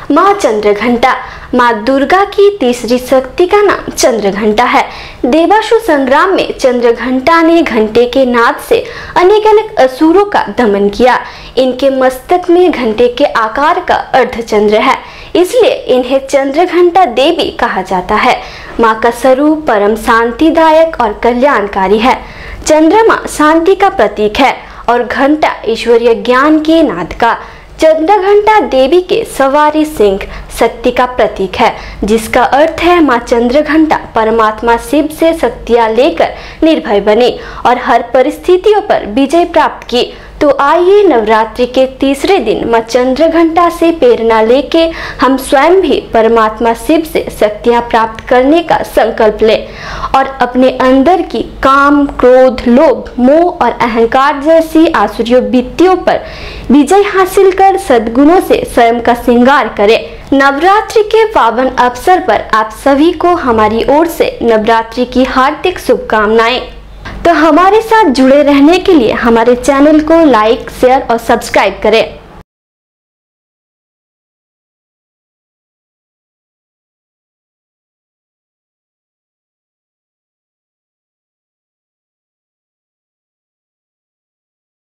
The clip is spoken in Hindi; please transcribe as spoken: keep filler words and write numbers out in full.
माँ चंद्रघंटा। माँ दुर्गा की तीसरी शक्ति का नाम चंद्रघंटा है। देवासुर संग्राम में चंद्रघंटा ने घंटे के नाद से अनेक अनेक असुरों का दमन किया। इनके मस्तक में घंटे के आकार का अर्धचंद्र है, इसलिए इन्हें चंद्रघंटा देवी कहा जाता है। माँ का स्वरूप परम शांतिदायक और कल्याणकारी है। चंद्रमा शांति का प्रतीक है और घंटा ईश्वरीय ज्ञान के नाद का। चंद्रघंटा देवी के सवारी सिंह शक्ति का प्रतीक है, जिसका अर्थ है माँ चंद्रघंटा परमात्मा शिव से शक्तियाँ लेकर निर्भय बनी और हर परिस्थितियों पर विजय प्राप्त की। तो आइए नवरात्रि के तीसरे दिन माँ चंद्रघंटा से प्रेरणा लेके हम स्वयं भी परमात्मा शिव से शक्तियाँ प्राप्त करने का संकल्प लें और अपने अंदर की काम, क्रोध, लोभ, मोह और अहंकार जैसी आसुरी वृत्तियों पर विजय हासिल कर सद्गुणों से स्वयं का श्रृंगार करें। नवरात्रि के पावन अवसर पर आप सभी को हमारी ओर से नवरात्रि की हार्दिक शुभकामनाएं। तो हमारे साथ जुड़े रहने के लिए हमारे चैनल को लाइक, शेयर और सब्सक्राइब करें।